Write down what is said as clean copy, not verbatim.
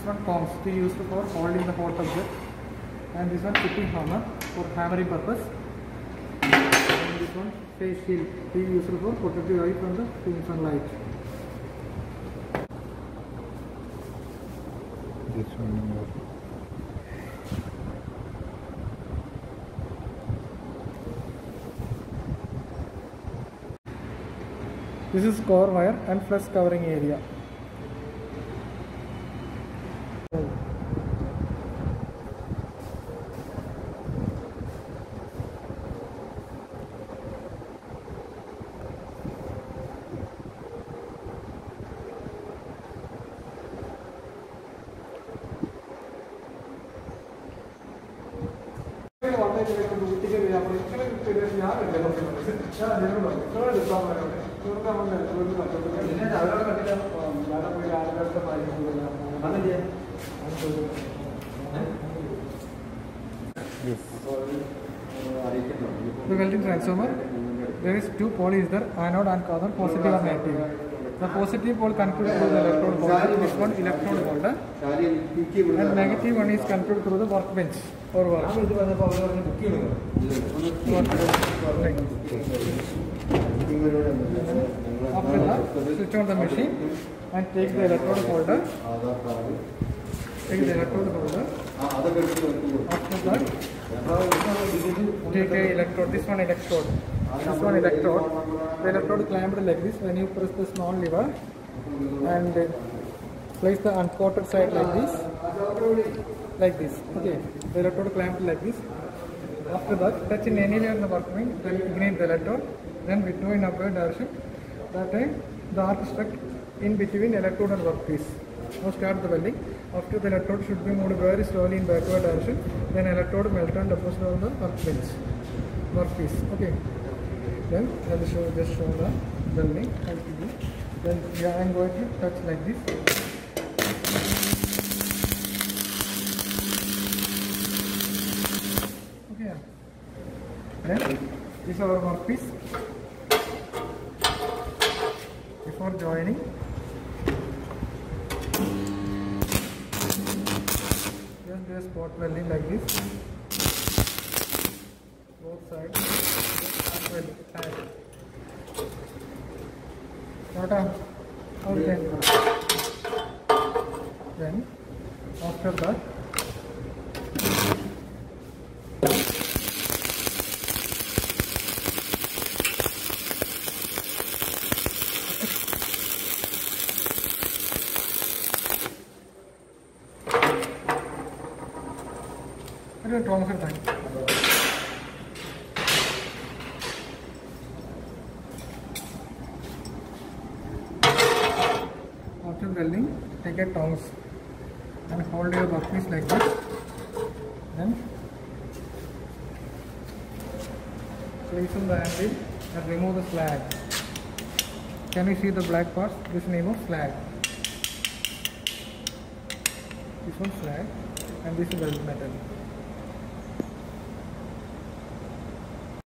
This one tongs to be used for holding the hot object, and this one fitting hammer for hammering purpose. And this one face shield to be used for protecting the eye from the sunlight. This one. This is core wire and flex covering area. The welding transformer, there is two poles is there, anode and cathode, positive and negative. The positive pole connected through the electrode holder, this one electrode holder, and negative one is connected through the workbench or work. After that, switch on the machine and take the electrode holder. Take the electrode holder. After that, take a electrode. This one electrode. This one electrode. The electrode clamped like this. When you press the small lever and place the uncoated side like this. Like this. Okay. The electrode clamped like this. After that, touch in any layer of the workbench, then ignite the electrode. Then withdraw in upward direction. That time the arc struck in between electrode and workpiece. Now start the welding. After the electrode should be moved very slowly in backward direction. Then electrode melt and deposit on the workpiece. Okay. Then I will just show the welding. Then I am going to touch like this. Okay. Then this is our workpiece. Before joining, just do a spot welding like this. Both sides. Welding. Okay. Then after that, after welding, take a tongs and hold your workpiece like this. Then place on the handle and remove the slag. Can you see the black parts? This name of slag. This one slag and this is weld metal.